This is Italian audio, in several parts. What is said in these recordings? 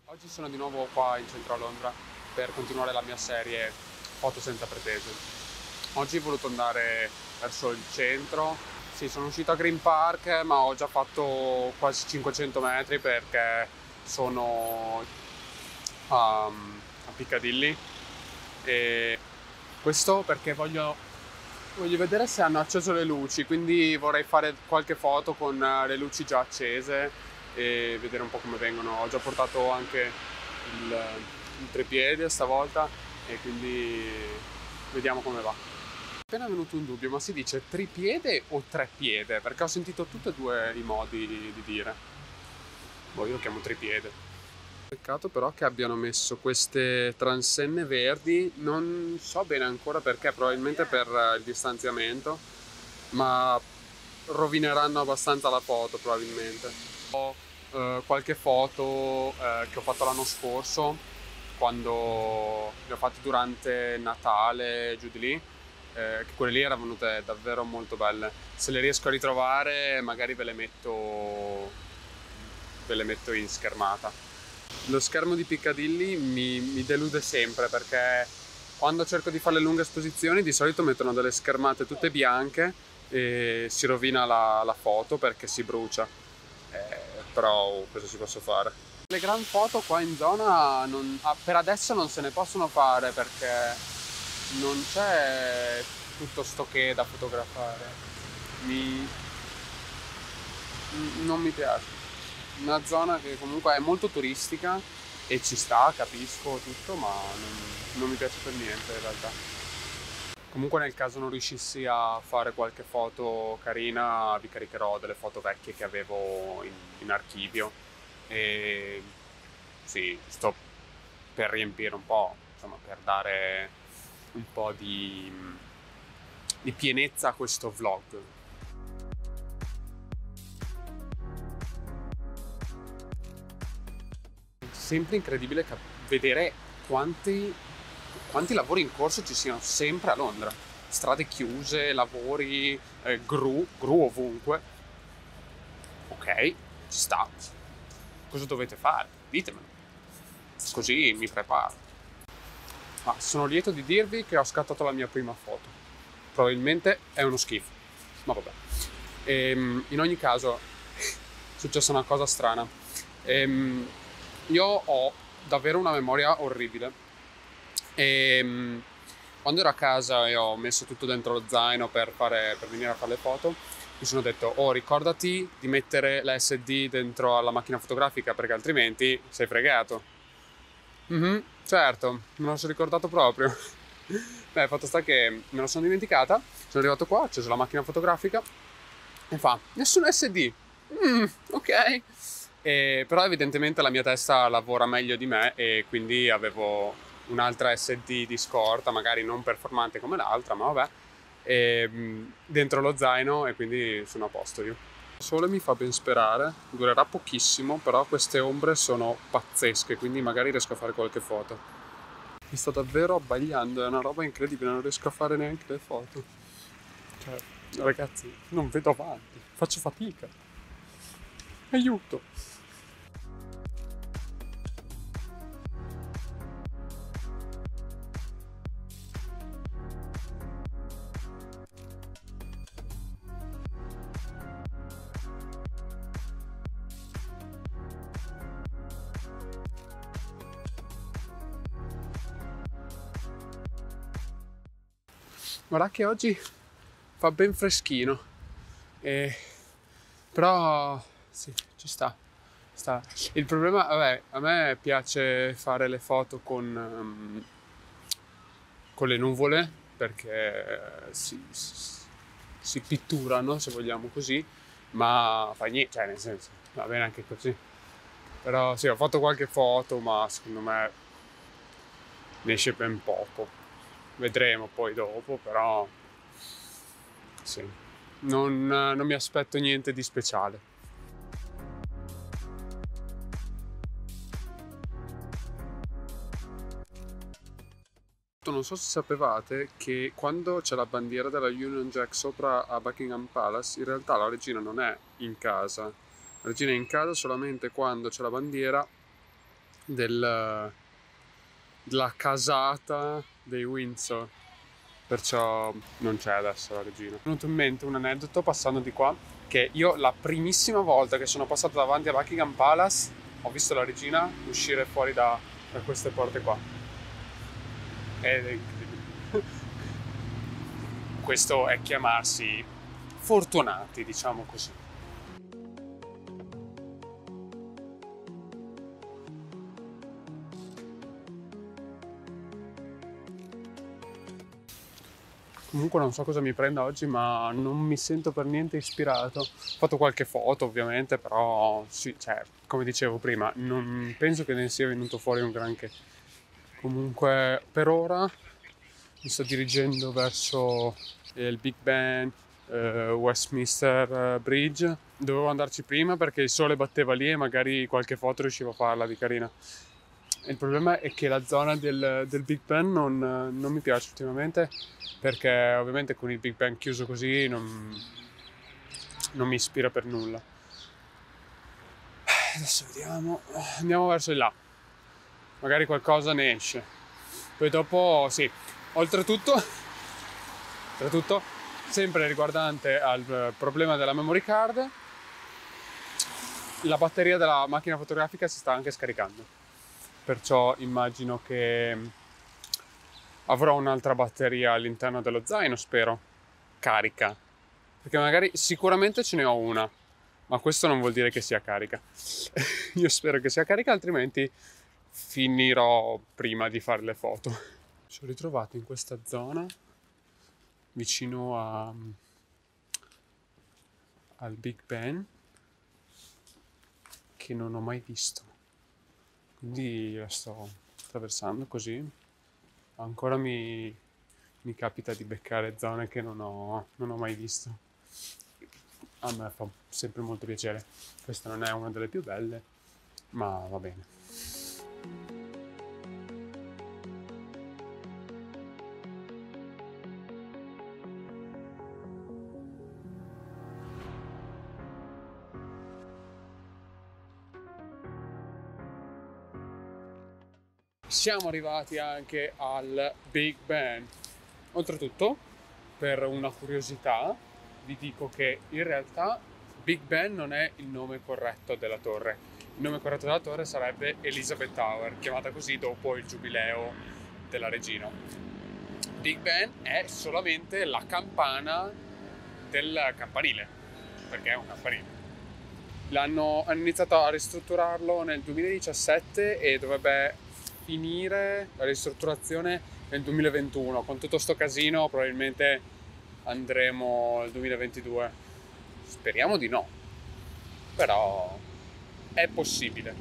Oggi sono di nuovo qua in centro a Londra per continuare la mia serie Foto senza pretese. Oggi ho voluto andare verso il centro. Sì, sono uscito a Green Park, ma ho già fatto quasi 500 metri perché sono a Piccadilly. E questo perché voglio vedere se hanno acceso le luci, quindi vorrei fare qualche foto con le luci già accese e vedere un po' come vengono. Ho già portato anche il treppiede stavolta e quindi vediamo come va. È appena venuto un dubbio, ma si dice tripiede o treppiede? Perché ho sentito tutti e due i modi di dire. Boh, io lo chiamo tripiede. Peccato però che abbiano messo queste transenne verdi, non so bene ancora perché, probabilmente per il distanziamento, ma rovineranno abbastanza la foto probabilmente. Ho qualche foto che ho fatto l'anno scorso, quando le ho fatte durante Natale, giù di lì, che quelle lì erano venute davvero molto belle. Se le riesco a ritrovare magari ve le metto in schermata. Lo schermo di Piccadilly mi delude sempre perché quando cerco di fare le lunghe esposizioni di solito mettono delle schermate tutte bianche e si rovina la foto perché si brucia. Però cosa ci posso fare? Le gran foto qua in zona per adesso non se ne possono fare perché non c'è tutto sto che da fotografare. Mi- Non mi piace. Una zona che comunque è molto turistica e ci sta, capisco tutto, ma non mi piace per niente in realtà. Comunque nel caso non riuscissi a fare qualche foto carina, vi caricherò delle foto vecchie che avevo in archivio. E sì, sto per riempire un po', insomma, per dare un po' di pienezza a questo vlog. Sempre incredibile vedere quanti lavori in corso ci siano sempre a Londra. Strade chiuse, lavori, gru ovunque. Ok, ci sta. Cosa dovete fare? Ditemelo. Così mi preparo. Ma sono lieto di dirvi che ho scattato la mia prima foto. Probabilmente è uno schifo. Ma vabbè. In ogni caso, è successa una cosa strana. Io ho davvero una memoria orribile e quando ero a casa e ho messo tutto dentro lo zaino per venire a fare le foto, mi sono detto: oh, ricordati di mettere la SD dentro alla macchina fotografica perché altrimenti sei fregato. Certo, me lo sono ricordato proprio. Beh, fatto sta che me lo sono dimenticata, sono arrivato qua, ho acceso la macchina fotografica e fa: nessun SD. Ok. Però evidentemente la mia testa lavora meglio di me e quindi avevo un'altra SD di scorta, magari non performante come l'altra, ma vabbè, dentro lo zaino e quindi sono a posto io. Il sole mi fa ben sperare, durerà pochissimo, però queste ombre sono pazzesche, quindi magari riesco a fare qualche foto. Mi sto davvero abbagliando, è una roba incredibile, non riesco a fare neanche le foto. Cioè, ragazzi, non vedo avanti, faccio fatica. Aiuto! Guarda che oggi fa ben freschino, e... però sì, ci sta. Il problema, vabbè, a me piace fare le foto con le nuvole perché si pitturano, se vogliamo così, ma fa niente, cioè nel senso, va bene anche così. Però sì, ho fatto qualche foto, ma secondo me ne esce ben poco. Vedremo poi dopo, però sì, non mi aspetto niente di speciale. Non so se sapevate che quando c'è la bandiera della Union Jack sopra a Buckingham Palace, in realtà la regina non è in casa. La regina è in casa solamente quando c'è la bandiera della casata dei Windsor, perciò non c'è adesso la regina. Mi è venuto in mente un aneddoto passando di qua, che io la primissima volta che sono passato davanti a Buckingham Palace ho visto la regina uscire fuori da queste porte qua, ed è incredibile. Questo è chiamarsi fortunati, diciamo così. Comunque non so cosa mi prenda oggi, ma non mi sento per niente ispirato. Ho fatto qualche foto ovviamente, però sì, cioè, come dicevo prima, non penso che ne sia venuto fuori un granché. Comunque per ora mi sto dirigendo verso il Big Ben, Westminster Bridge. Dovevo andarci prima perché il sole batteva lì e magari qualche foto riuscivo a farla di carina. Il problema è che la zona del Big Ben non mi piace ultimamente, perché ovviamente con il Big Ben chiuso così non mi ispira per nulla. Adesso vediamo, andiamo verso di là, magari qualcosa ne esce. Poi dopo, sì, oltretutto, sempre riguardante al problema della memory card, la batteria della macchina fotografica si sta anche scaricando. Perciò immagino che avrò un'altra batteria all'interno dello zaino, spero, carica. Perché magari sicuramente ce ne ho una, ma questo non vuol dire che sia carica. Io spero che sia carica, altrimenti finirò prima di fare le foto. Ci ho ritrovato in questa zona, vicino al Big Ben, che non ho mai visto. Quindi la sto attraversando così. Ancora mi capita di beccare zone che non ho mai visto. A me fa sempre molto piacere. Questa non è una delle più belle, ma va bene. Siamo arrivati anche al Big Ben. Oltretutto, per una curiosità, vi dico che in realtà Big Ben non è il nome corretto della torre. Il nome corretto della torre sarebbe Elizabeth Tower, chiamata così dopo il giubileo della regina. Big Ben è solamente la campana del campanile, perché è un campanile. Hanno iniziato a ristrutturarlo nel 2017 e dovrebbe finire la ristrutturazione nel 2021. Con tutto sto casino probabilmente andremo nel 2022. Speriamo di no, però è possibile.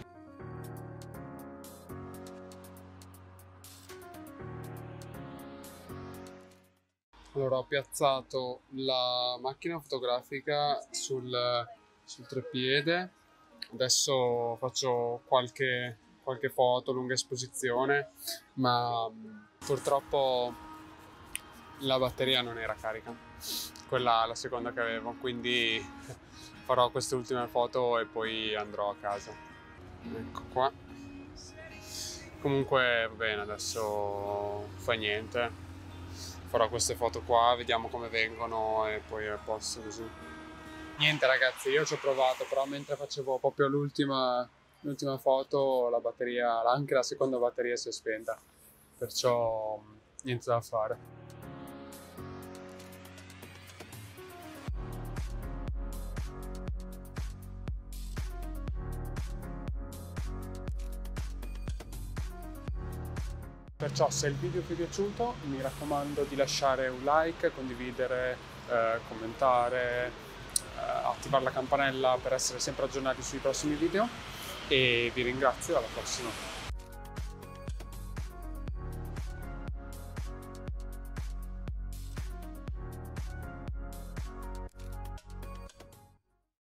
Allora, ho piazzato la macchina fotografica sul treppiede. Adesso faccio qualche foto, lunga esposizione, ma purtroppo la batteria non era carica, quella la seconda che avevo, quindi farò queste ultime foto e poi andrò a casa. Ecco qua. Comunque va bene, adesso fa niente, farò queste foto qua, vediamo come vengono e poi a posto così. Niente ragazzi, io ci ho provato, però mentre facevo proprio l'ultima foto la batteria, anche la seconda batteria si è spenta, perciò niente da fare. Perciò se il video vi è piaciuto mi raccomando di lasciare un like, condividere, commentare, attivare la campanella per essere sempre aggiornati sui prossimi video. E vi ringrazio, alla prossima.